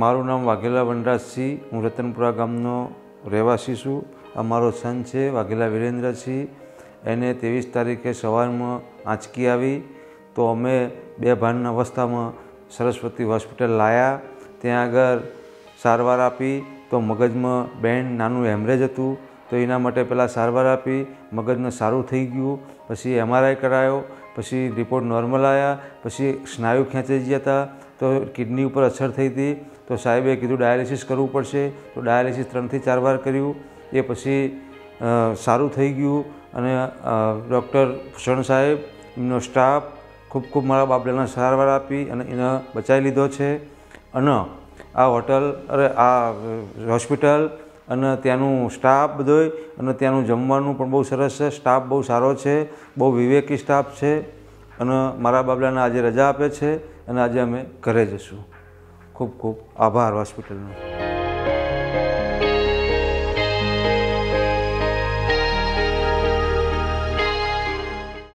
મારું નામ વાઘેલા વનરાજસિંહ, હું રતનપુરા ગામનો રહેવાસી છું. આ મારો સન છે વાઘેલા વિરેન્દ્રસિંહ. એને 23 તારીખે સવારમાં આંચકી આવી તો અમે બેભાન અવસ્થામાં સરસ્વતી હોસ્પિટલ લાવ્યા. ત્યાં આગળ સારવાર આપી તો મગજમાં બેન નાનું હેમરેજ હતું તો એના માટે પહેલાં સારવાર આપી, મગજને સારું થઈ ગયું. પછી MRI કરાયો, પછી રિપોર્ટ નોર્મલ આવ્યા. પછી સ્નાયુ ખેંચાઈ ગયા હતા તો કિડની ઉપર અસર થઈ હતી તો સાહેબે કીધું ડાયાલિસિસ કરવું પડશે. તો ડાયાલિસિસ 3 થી 4 વાર કર્યું. એ પછી સારું થઈ ગયું અને ડૉક્ટર ભૂષણ સાહેબ, એમનો સ્ટાફ ખૂબ ખૂબ મારા બાપડાને સારવાર આપી અને એને બચાવી લીધો છે. અને આ હોટલ આ હોસ્પિટલ અને ત્યાંનું સ્ટાફ બધોય અને ત્યાંનું જમવાનું પણ બહુ સરસ છે. સ્ટાફ બહુ સારો છે, બહુ વિવેકી સ્ટાફ છે અને મારા બાબલાને આજે રજા આપે છે અને આજે અમે ઘરે જઈશું. ખૂબ ખૂબ આભાર હોસ્પિટલનો.